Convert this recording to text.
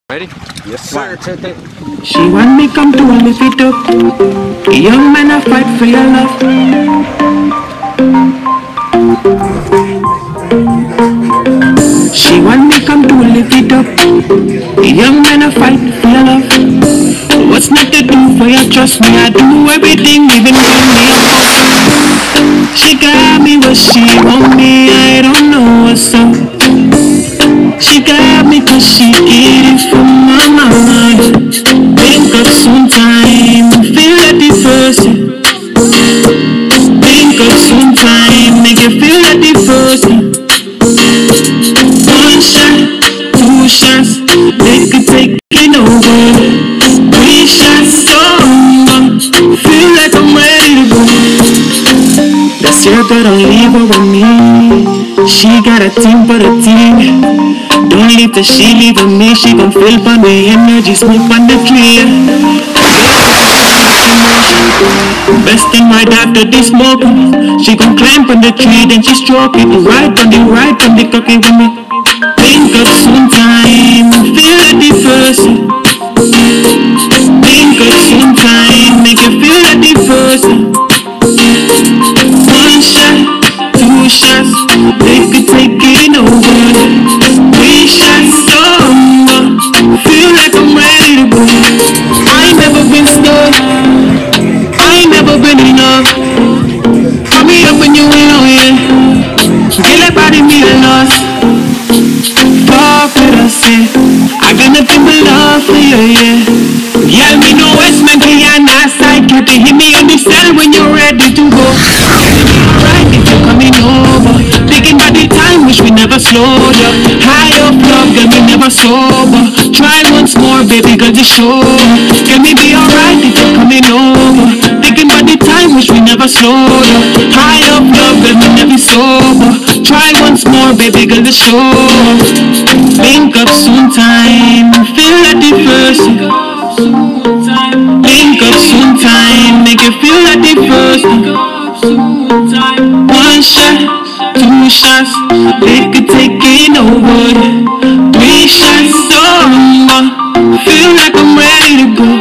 Ready? Yes, sir. 1, 2, 3. She want me come to lift it up. Young man, I fight for your love. She want me come to lift it up. Young man, I fight for your love. What's not to do for you? Trust me, I do everything, even when me up. She got me what she want me, I don't know what's up. She got me cause she get it from my mind. Think of some time, feel like the person. Think of some time, make you feel like the person. One shot, two shots, they could take it over. 3 shots, feel like I'm ready to go. That's your girl, don't leave her with me. She got a team for the team. Don't leave till she leave with me. She gon' feel for the energy, smoke on the tree. Best thing right after the smoke. She gon' climb on the tree, then she stroke it. Right on the cocky with me. Think of some time, feel like the person. Think of some time, make you feel like the person. 1 shot, 2 shots, they could take it over. 3 shots, feel like I'm ready to go. I ain't never been stuck, I ain't never been enough. Call me up when you ain't on it. Get that body me a loss. Fuck what I say, I got nothing but love for you, yeah. Yeah, me no Westman, Kiana, side. You can hit me on the cell when you're ready to go. Right, if you're coming over, thinking about the time, wish we never slowed up. High up love, girl, me never sober. Try once more, baby, girl, just show. Can we be alright if you're coming over? Thinking about the time, wish we never slowed up. High up love, girl, me never sober. Try once more, baby, girl, just show. Link up soon time, feel like the person. Link up soon time, make you feel like the person. 1 shot, 2 shots, they could take it over. 3 shots, feel like I'm ready to go.